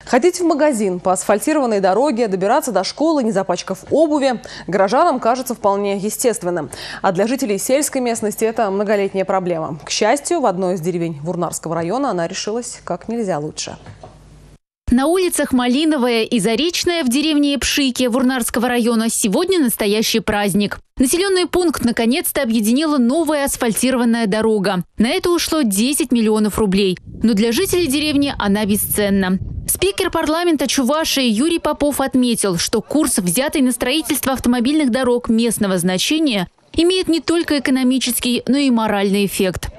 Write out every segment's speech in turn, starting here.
Ходить в магазин по асфальтированной дороге, добираться до школы, не запачкав обуви, горожанам кажется вполне естественным. А для жителей сельской местности это многолетняя проблема. К счастью, в одной из деревень Вурнарского района она решилась как нельзя лучше. На улицах Малиновая и Заречная в деревне Пшики Вурнарского района сегодня настоящий праздник. Населенный пункт наконец-то объединила новая асфальтированная дорога. На это ушло 10 миллионов рублей. Но для жителей деревни она бесценна. Спикер парламента Чувашии Юрий Попов отметил, что курс, взятый на строительство автомобильных дорог местного значения, имеет не только экономический, но и моральный эффект.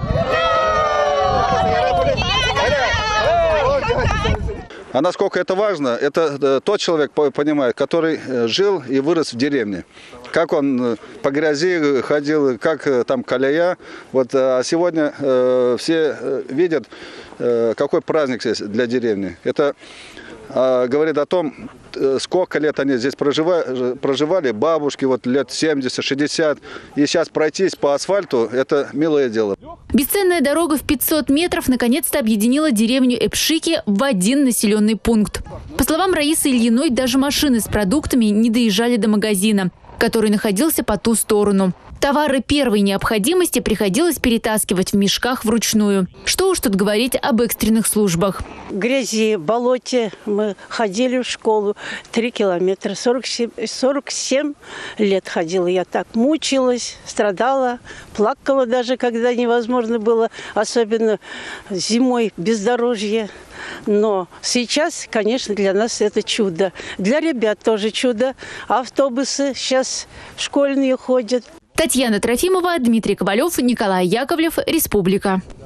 А насколько это важно, это тот человек понимает, который жил и вырос в деревне. Как он по грязи ходил, как там колея. А сегодня все видят, какой праздник здесь для деревни. Это говорит о том, сколько лет они здесь проживали, бабушки, лет 70-60. И сейчас пройтись по асфальту – это милое дело. Бесценная дорога в 500 метров наконец-то объединила деревню Эпшики в один населенный пункт. По словам Раисы Ильиной, даже машины с продуктами не доезжали до магазина, который находился по ту сторону. Товары первой необходимости приходилось перетаскивать в мешках вручную. Что уж тут говорить об экстренных службах. В грязи, болоте мы ходили в школу 3 километра. 47 лет ходила. Я так мучилась, страдала, плакала даже, когда невозможно было, особенно зимой, бездорожье. Но сейчас, конечно, для нас это чудо. Для ребят тоже чудо. Автобусы сейчас школьные ходят. Татьяна Трофимова, Дмитрий Ковалев, Николай Яковлев, Республика.